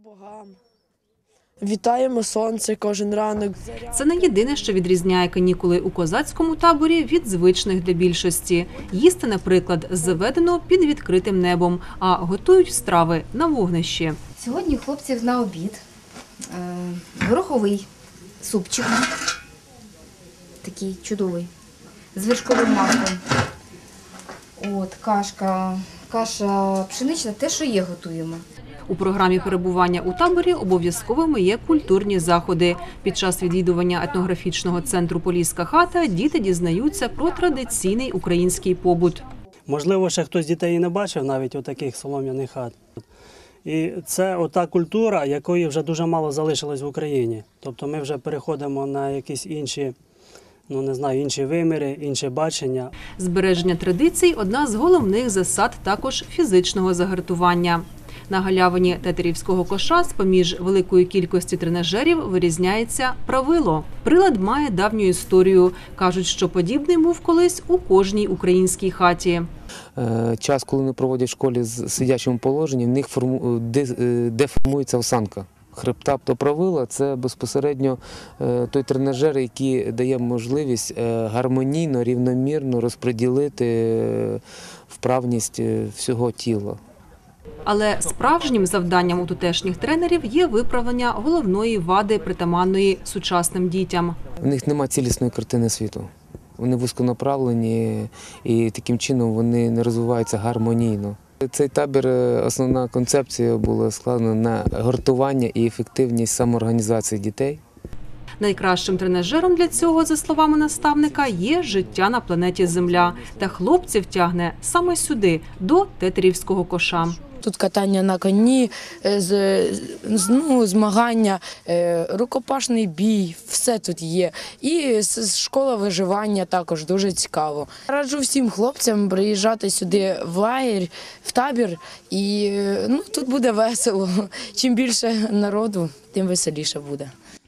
богам. Вітаємо сонце кожен ранок. Це не єдине, що відрізняє канікули у козацькому таборі від звичних для більшості. Їсти, наприклад, заведено під відкритим небом, а готують страви на вогнищі. Сьогодні хлопців на обід гороховий супчик, такий чудовий, з вершковим маслом. Каша пшенична, те, що є, готуємо. У програмі перебування у таборі обов'язковими є культурні заходи. Під час відвідування етнографічного центру «Поліська хата» діти дізнаються про традиційний український побут. Можливо, ще хтось з дітей і не бачив навіть отаких солом'яних хат. І це ота культура, якої вже дуже мало залишилось в Україні. Тобто ми вже переходимо на якісь інші, інші виміри, інші бачення. Збереження традицій – одна з головних засад також фізичного загартування. На галявині тетерівського коша з-поміж великої кількості тренажерів вирізняється правило. Прилад має давню історію. Кажуть, що подібний був колись у кожній українській хаті. Час, коли вони проводять в школі з сидячому положенні, в них деформується осанка хребта. То правило – це безпосередньо той тренажер, який дає можливість гармонійно, рівномірно розподілити вправність всього тіла. Але справжнім завданням у тутешніх тренерів є виправлення головної вади, притаманної сучасним дітям. У них немає цілісної картини світу. Вони вузьконаправлені і таким чином вони не розвиваються гармонійно. Цей табір, основна концепція була складена на гуртування і ефективність самоорганізації дітей. Найкращим тренажером для цього, за словами наставника, є життя на планеті Земля. Та хлопців тягне саме сюди, до тетерівського коша. Тут катання на коні, змагання, рукопашний бій, все тут є. І школа виживання також дуже цікаво. Раджу всім хлопцям приїжджати сюди в лагерь, в табір, і тут буде весело. Чим більше народу, тим веселіше буде.